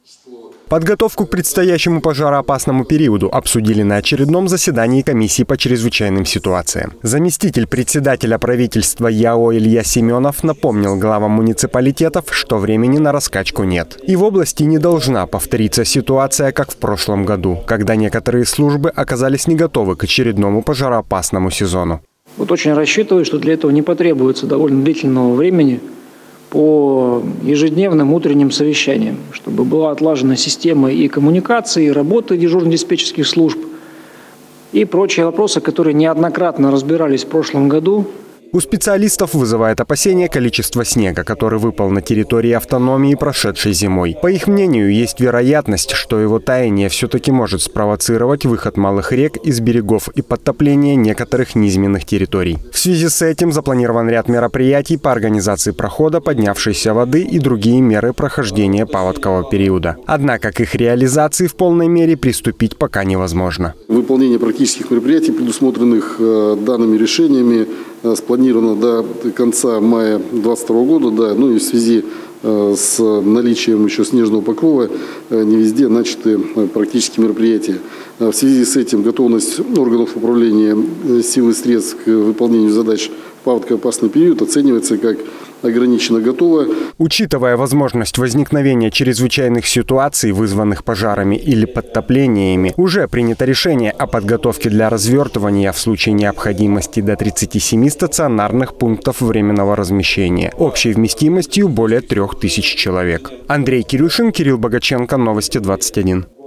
Подготовку к предстоящему пожароопасному периоду обсудили на очередном заседании комиссии по чрезвычайным ситуациям. Заместитель председателя правительства ЯО Илья Семенов напомнил главам муниципалитетов, что времени на раскачку нет. И в области не должна повториться ситуация, как в прошлом году, когда некоторые службы оказались не готовы к очередному пожароопасному сезону. Вот очень рассчитываю, что для этого не потребуется довольно длительного времени по ежедневным утренним совещаниям, чтобы была отлажена система и коммуникации, и работы дежурно-диспетчерских служб, и прочие вопросы, которые неоднократно разбирались в прошлом году. У специалистов вызывает опасение количество снега, который выпал на территории автономии прошедшей зимой. По их мнению, есть вероятность, что его таяние все-таки может спровоцировать выход малых рек из берегов и подтопление некоторых низменных территорий. В связи с этим запланирован ряд мероприятий по организации прохода поднявшейся воды и другие меры прохождения паводкового периода. Однако к их реализации в полной мере приступить пока невозможно. Выполнение практических мероприятий, предусмотренных данными решениями, спланировано до конца мая 2022 года, ну и в связи с наличием еще снежного покрова не везде начаты практические мероприятия. В связи с этим готовность органов управления сил и средств к выполнению задач в паводково-опасный период оценивается как ограниченно готова. Учитывая возможность возникновения чрезвычайных ситуаций, вызванных пожарами или подтоплениями, уже принято решение о подготовке для развертывания в случае необходимости до 37 стационарных пунктов временного размещения, общей вместимостью более 3000 человек. Андрей Кирюшин, Кирилл Богаченко, Новости 21.